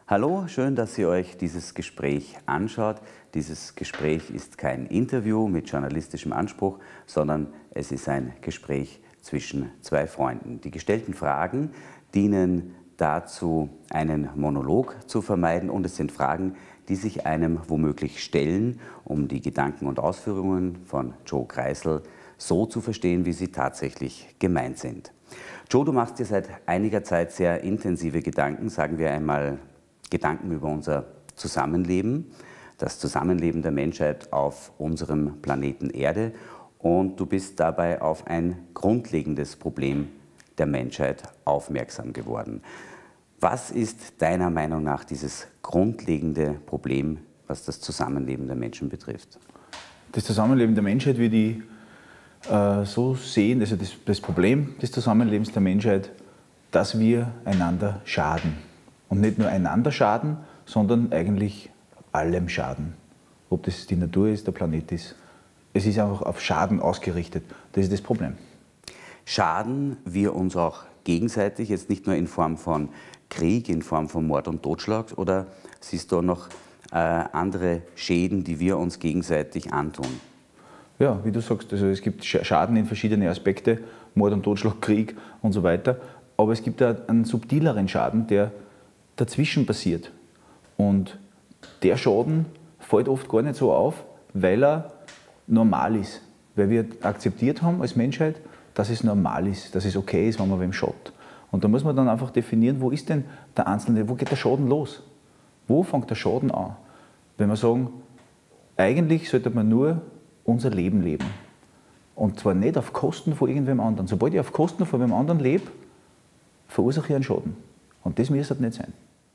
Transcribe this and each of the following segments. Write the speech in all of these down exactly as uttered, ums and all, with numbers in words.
Hallo, schön, dass ihr euch dieses Gespräch anschaut. Dieses Gespräch ist kein Interview mit journalistischem Anspruch, sondern es ist ein Gespräch zwischen zwei Freunden. Die gestellten Fragen dienen dazu, einen Monolog zu vermeiden, und es sind Fragen, die sich einem womöglich stellen, um die Gedanken und Ausführungen von Joe Kreisel so zu verstehen, wie sie tatsächlich gemeint sind. Joe, du machst dir seit einiger Zeit sehr intensive Gedanken, sagen wir einmal Gedanken über unser Zusammenleben, das Zusammenleben der Menschheit auf unserem Planeten Erde, und du bist dabei auf ein grundlegendes Problem der Menschheit aufmerksam geworden. Was ist deiner Meinung nach dieses grundlegende Problem, was das Zusammenleben der Menschen betrifft? Das Zusammenleben der Menschheit würde ich äh, so sehen, also das, das Problem des Zusammenlebens der Menschheit, dass wir einander schaden. Und nicht nur einander schaden, sondern eigentlich allem schaden. Ob das die Natur ist, der Planet ist. Es ist einfach auf Schaden ausgerichtet. Das ist das Problem. Schaden wir uns auch gegenseitig, jetzt nicht nur in Form von Krieg, in Form von Mord und Totschlag, oder siehst du noch äh, andere Schäden, die wir uns gegenseitig antun? Ja, wie du sagst, also es gibt Schaden in verschiedene Aspekte, Mord und Totschlag, Krieg und so weiter. Aber es gibt auch einen subtileren Schaden, der dazwischen passiert. Und der Schaden fällt oft gar nicht so auf, weil er normal ist. Weil wir akzeptiert haben als Menschheit, dass es normal ist, dass es okay ist, wenn man wem schadet. Und da muss man dann einfach definieren, wo ist denn der Einzelne, wo geht der Schaden los? Wo fängt der Schaden an? Wenn wir sagen, eigentlich sollte man nur unser Leben leben. Und zwar nicht auf Kosten von irgendwem anderen. Sobald ich auf Kosten von wem anderen lebe, verursache ich einen Schaden. Und das müsste nicht sein.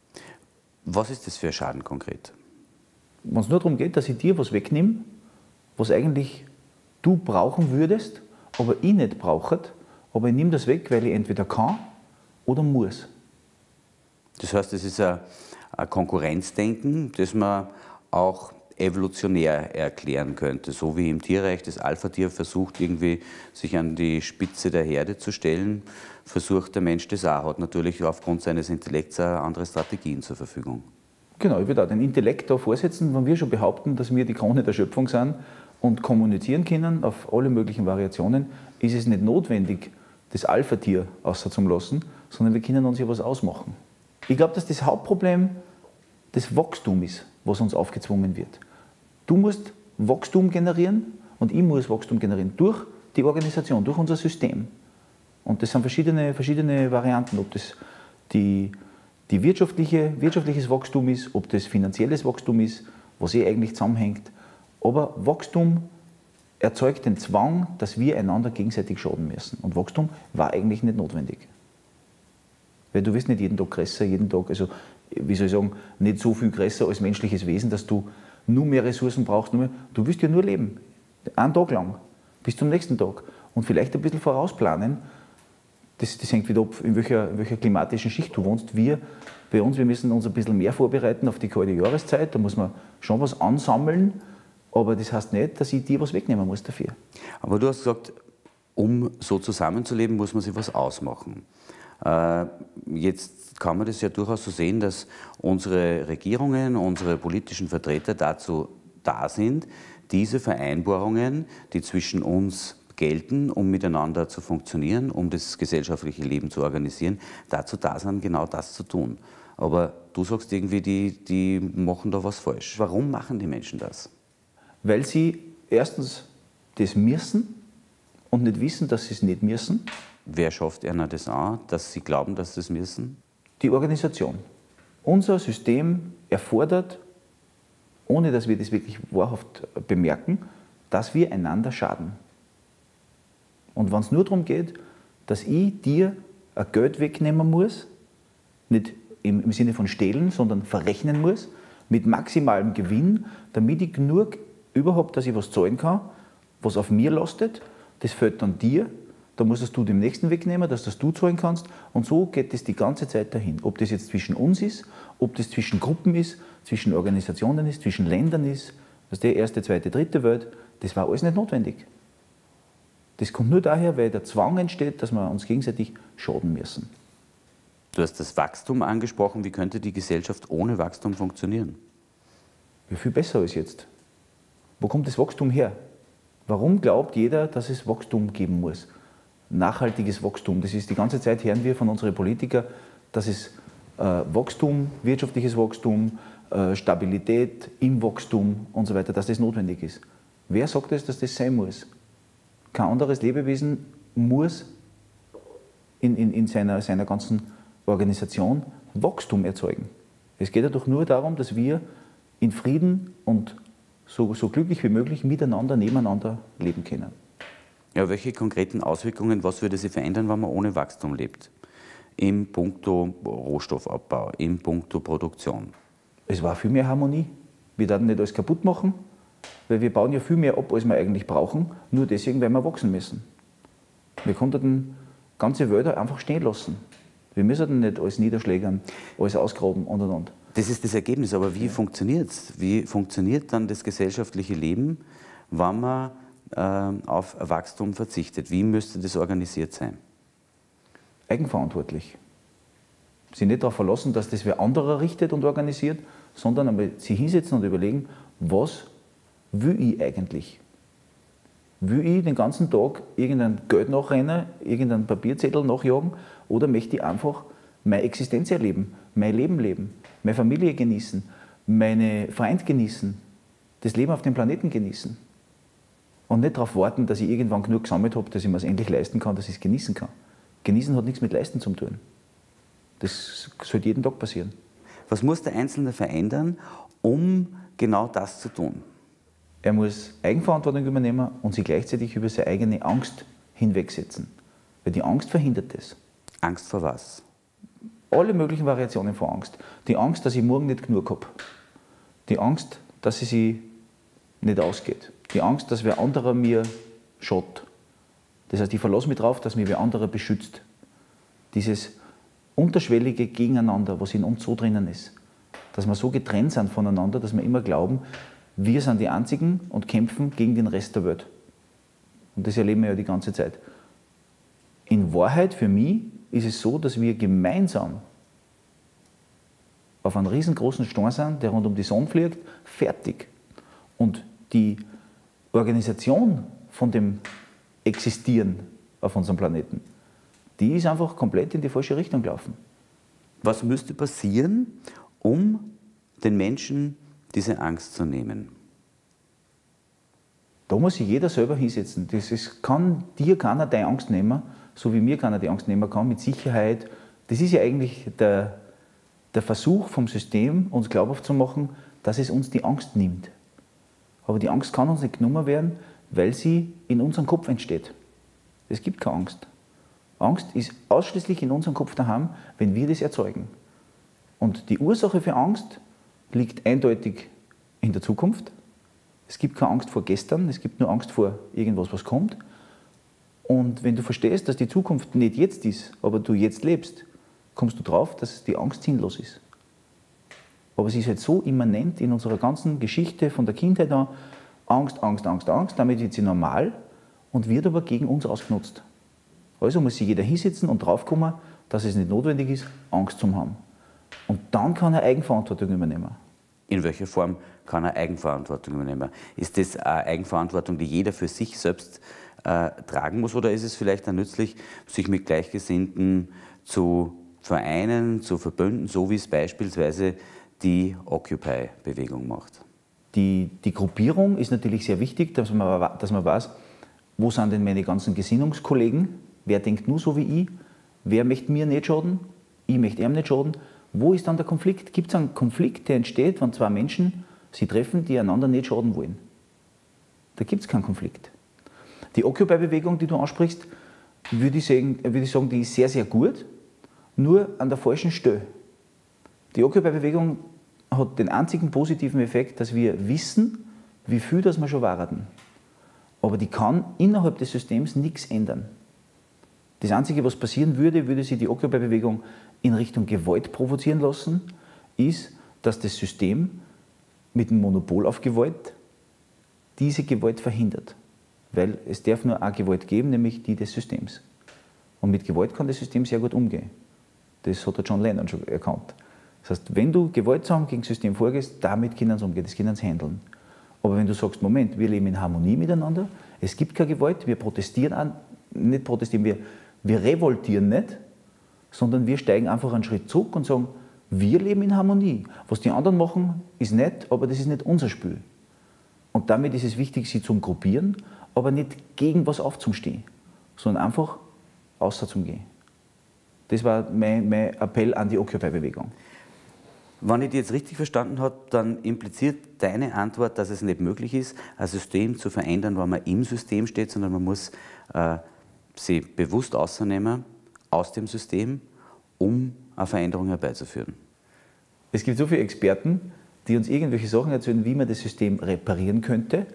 Was ist das für ein Schaden konkret? Wenn es nur darum geht, dass ich dir was wegnehme, was eigentlich du brauchen würdest, aber ich nicht brauche, aber ich nehme das weg, weil ich entweder kann oder muss. Das heißt, es ist ein, ein Konkurrenzdenken, das man auch evolutionär erklären könnte. So wie im Tierreich das Alpha-Tier versucht, irgendwie sich an die Spitze der Herde zu stellen, versucht der Mensch das auch, hat natürlich aufgrund seines Intellekts auch andere Strategien zur Verfügung. Genau, ich würde auch den Intellekt da vorsetzen, wenn wir schon behaupten, dass wir die Krone der Schöpfung sind und kommunizieren können auf alle möglichen Variationen, ist es nicht notwendig, das Alpha-Tier auszulassen, sondern wir können uns ja was ausmachen. Ich glaube, dass das Hauptproblem das Wachstum ist, was uns aufgezwungen wird. Du musst Wachstum generieren und ich muss Wachstum generieren durch die Organisation, durch unser System. Und das sind verschiedene, verschiedene Varianten, ob das die, die wirtschaftliche, wirtschaftliches Wachstum ist, ob das finanzielles Wachstum ist, was eh eigentlich zusammenhängt. Aber Wachstum erzeugt den Zwang, dass wir einander gegenseitig schaden müssen. Und Wachstum war eigentlich nicht notwendig. Weil du wirst nicht jeden Tag größer, jeden Tag, also wie soll ich sagen, nicht so viel größer als menschliches Wesen, dass du nur mehr Ressourcen brauchst. Nur mehr. Du willst ja nur leben, einen Tag lang, bis zum nächsten Tag. Und vielleicht ein bisschen vorausplanen. Das, das hängt wieder ab, in welcher, in welcher klimatischen Schicht du wohnst. Wir, bei uns, wir müssen uns ein bisschen mehr vorbereiten auf die kalte Jahreszeit. Da muss man schon was ansammeln, aber das heißt nicht, dass ich dir was wegnehmen muss dafür. Aber du hast gesagt, um so zusammenzuleben, muss man sich was ausmachen. Äh, jetzt kann man das ja durchaus so sehen, dass unsere Regierungen, unsere politischen Vertreter dazu da sind, diese Vereinbarungen, die zwischen uns gelten, um miteinander zu funktionieren, um das gesellschaftliche Leben zu organisieren, dazu da sind, genau das zu tun. Aber du sagst irgendwie, die, die machen da was falsch. Warum machen die Menschen das? Weil sie erstens das müssen und nicht wissen, dass sie es nicht müssen. Wer schafft ihnen das an, dass sie glauben, dass sie es müssen? Die Organisation. Unser System erfordert, ohne dass wir das wirklich wahrhaft bemerken, dass wir einander schaden. Und wenn es nur darum geht, dass ich dir ein Geld wegnehmen muss, nicht im, im Sinne von stehlen, sondern verrechnen muss, mit maximalem Gewinn, damit ich genug überhaupt, dass ich was zahlen kann, was auf mir lastet, das fällt dann dir, da musst du dem Nächsten wegnehmen, dass das du zahlen kannst, und so geht es die ganze Zeit dahin. Ob das jetzt zwischen uns ist, ob das zwischen Gruppen ist, zwischen Organisationen ist, zwischen Ländern ist, was die erste, zweite, dritte Welt, das war alles nicht notwendig. Das kommt nur daher, weil der Zwang entsteht, dass wir uns gegenseitig schaden müssen. Du hast das Wachstum angesprochen. Wie könnte die Gesellschaft ohne Wachstum funktionieren? Ja, viel besser als jetzt. Wo kommt das Wachstum her? Warum glaubt jeder, dass es Wachstum geben muss? Nachhaltiges Wachstum. Das ist die ganze Zeit, hören wir von unseren Politikern, dass es äh, Wachstum, wirtschaftliches Wachstum, äh, Stabilität im Wachstum und so weiter, dass das notwendig ist. Wer sagt es, dass das sein muss? Kein anderes Lebewesen muss in, in, in seiner, seiner ganzen Organisation Wachstum erzeugen. Es geht ja doch nur darum, dass wir in Frieden und so, so glücklich wie möglich miteinander, nebeneinander leben können. Ja, welche konkreten Auswirkungen, was würde sich verändern, wenn man ohne Wachstum lebt? Im Punkto Rohstoffabbau, im Punkto Produktion. Es war viel mehr Harmonie. Wir werden nicht alles kaputt machen, weil wir bauen ja viel mehr ab, als wir eigentlich brauchen, nur deswegen, weil wir wachsen müssen. Wir konnten ganze Wälder einfach stehen lassen. Wir müssen nicht alles niederschlägern, alles ausgraben und und und. Das ist das Ergebnis, aber wie ja. funktioniert es? Wie funktioniert dann das gesellschaftliche Leben, wenn man äh, auf Wachstum verzichtet? Wie müsste das organisiert sein? Eigenverantwortlich. Sie nicht darauf verlassen, dass das wer anderer richtet und organisiert, sondern einmal sich hinsetzen und überlegen, was will ich eigentlich? Will ich den ganzen Tag irgendein Geld nachrennen, irgendeinen Papierzettel nachjagen oder möchte ich einfach meine Existenz erleben, mein Leben leben, meine Familie genießen, meine Freunde genießen, das Leben auf dem Planeten genießen und nicht darauf warten, dass ich irgendwann genug gesammelt habe, dass ich mir es endlich leisten kann, dass ich es genießen kann. Genießen hat nichts mit Leisten zu tun. Das sollte jeden Tag passieren. Was muss der Einzelne verändern, um genau das zu tun? Er muss Eigenverantwortung übernehmen und sich gleichzeitig über seine eigene Angst hinwegsetzen. Weil die Angst verhindert das. Angst vor was? Alle möglichen Variationen von Angst. Die Angst, dass ich morgen nicht genug habe. Die Angst, dass es sich nicht ausgeht. Die Angst, dass wer anderer mir schaut. Das heißt, ich verlasse mich darauf, dass mich wer anderer beschützt. Dieses unterschwellige Gegeneinander, was in uns so drinnen ist. Dass wir so getrennt sind voneinander, dass wir immer glauben, wir sind die Einzigen und kämpfen gegen den Rest der Welt. Und das erleben wir ja die ganze Zeit. In Wahrheit, für mich, ist es so, dass wir gemeinsam auf einem riesengroßen Stein sind, der rund um die Sonne fliegt, fertig. Und die Organisation von dem Existieren auf unserem Planeten, die ist einfach komplett in die falsche Richtung gelaufen. Was müsste passieren, um den Menschen diese Angst zu nehmen? Da muss sich jeder selber hinsetzen. Das ist, kann dir keiner deine Angst nehmen, so wie mir keiner die Angst nehmen kann, mit Sicherheit. Das ist ja eigentlich der, der Versuch vom System, uns glaubhaft zu machen, dass es uns die Angst nimmt. Aber die Angst kann uns nicht genommen werden, weil sie in unserem Kopf entsteht. Es gibt keine Angst. Angst ist ausschließlich in unserem Kopf daheim, wenn wir das erzeugen. Und die Ursache für Angst liegt eindeutig in der Zukunft. Es gibt keine Angst vor gestern, es gibt nur Angst vor irgendwas, was kommt. Und wenn du verstehst, dass die Zukunft nicht jetzt ist, aber du jetzt lebst, kommst du drauf, dass die Angst sinnlos ist. Aber sie ist halt so immanent in unserer ganzen Geschichte von der Kindheit an. Angst, Angst, Angst, Angst, damit wird sie normal und wird aber gegen uns ausgenutzt. Also muss sich jeder hinsetzen und draufkommen, dass es nicht notwendig ist, Angst zu haben. Und dann kann er Eigenverantwortung übernehmen. In welcher Form kann er Eigenverantwortung übernehmen? Ist das eine Eigenverantwortung, die jeder für sich selbst äh, tragen muss, oder ist es vielleicht auch nützlich, sich mit Gleichgesinnten zu vereinen, zu verbünden, so wie es beispielsweise die Occupy-Bewegung macht? Die, die Gruppierung ist natürlich sehr wichtig, dass man, dass man weiß, wo sind denn meine ganzen Gesinnungskollegen, wer denkt nur so wie ich, wer möchte mir nicht schaden, ich möchte ihm nicht schaden. Wo ist dann der Konflikt? Gibt es einen Konflikt, der entsteht, wenn zwei Menschen sich treffen, die einander nicht schaden wollen? Da gibt es keinen Konflikt. Die Occupy-Bewegung, die du ansprichst, würde ich, sagen, würde ich sagen, die ist sehr, sehr gut, nur an der falschen Stelle. Die Occupy-Bewegung hat den einzigen positiven Effekt, dass wir wissen, wie viel das wir schon waren. Aber die kann innerhalb des Systems nichts ändern. Das Einzige, was passieren würde, würde sich die Occupy-Bewegung in Richtung Gewalt provozieren lassen, ist, dass das System mit dem Monopol auf Gewalt diese Gewalt verhindert. Weil es darf nur eine Gewalt geben, nämlich die des Systems. Und mit Gewalt kann das System sehr gut umgehen. Das hat der John Lennon schon erkannt. Das heißt, wenn du gewaltsam gegen das System vorgehst, damit können sie umgehen, das können sie handeln. Aber wenn du sagst, Moment, wir leben in Harmonie miteinander, es gibt keine Gewalt, wir protestieren, an, nicht protestieren, wir, wir revoltieren nicht, sondern wir steigen einfach einen Schritt zurück und sagen, wir leben in Harmonie. Was die anderen machen, ist nett, aber das ist nicht unser Spiel. Und damit ist es wichtig, sie zu gruppieren, aber nicht gegen was aufzustehen, sondern einfach außer zum Gehen. Das war mein, mein Appell an die Occupy-Bewegung. Wenn ich dich jetzt richtig verstanden habe, dann impliziert deine Antwort, dass es nicht möglich ist, ein System zu verändern, wenn man im System steht, sondern man muss äh, sie bewusst ausnehmen aus dem System, um eine Veränderung herbeizuführen. Es gibt so viele Experten, die uns irgendwelche Sachen erzählen, wie man das System reparieren könnte,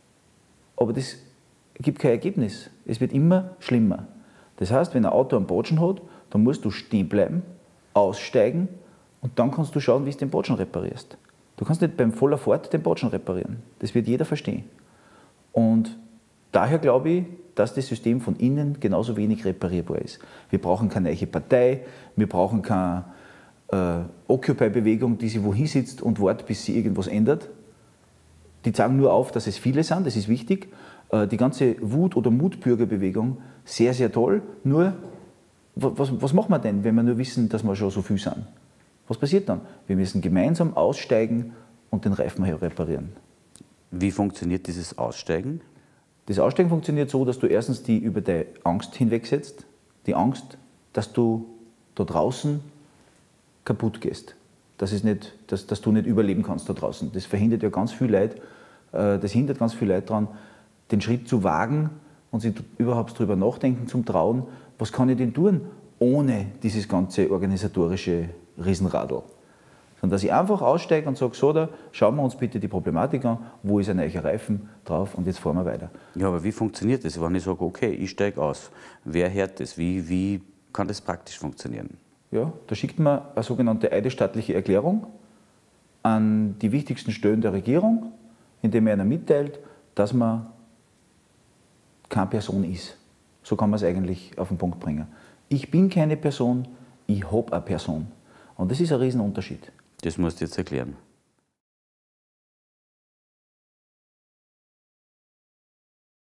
aber das gibt kein Ergebnis. Es wird immer schlimmer. Das heißt, wenn ein Auto einen Botschen hat, dann musst du stehen bleiben, aussteigen, und dann kannst du schauen, wie du den Botschen reparierst. Du kannst nicht beim voller Fahrt den Botschen reparieren. Das wird jeder verstehen. Und daher glaube ich, dass das System von innen genauso wenig reparierbar ist. Wir brauchen keine neue Partei, wir brauchen keine äh, Occupy-Bewegung, die sich wohin sitzt und wartet, bis sie irgendwas ändert. Die zeigen nur auf, dass es viele sind, das ist wichtig. Äh, die ganze Wut- oder Mutbürgerbewegung, sehr, sehr toll. Nur, was, was machen wir denn, wenn wir nur wissen, dass wir schon so viel sind? Was passiert dann? Wir müssen gemeinsam aussteigen und den Reifen reparieren. Wie funktioniert dieses Aussteigen? Das Aussteigen funktioniert so, dass du erstens die über die Angst hinwegsetzt. Die Angst, dass du da draußen kaputt gehst. Das ist nicht, dass, dass du nicht überleben kannst da draußen. Das verhindert ja ganz viel Leid, das hindert ganz viel Leid daran, den Schritt zu wagen und sich überhaupt darüber nachdenken, zum Trauen, was kann ich denn tun, ohne dieses ganze organisatorische Riesenradl. Sondern dass ich einfach aussteige und sage, so, da schauen wir uns bitte die Problematik an, wo ist ein neuer Reifen drauf und jetzt fahren wir weiter. Ja, aber wie funktioniert das, wenn ich sage, okay, ich steige aus? Wer hört das? Wie, wie kann das praktisch funktionieren? Ja, da schickt man eine sogenannte eidesstattliche Erklärung an die wichtigsten Stellen der Regierung, indem man einer mitteilt, dass man keine Person ist. So kann man es eigentlich auf den Punkt bringen. Ich bin keine Person, ich habe eine Person. Und das ist ein Riesenunterschied. Das musst du jetzt erklären.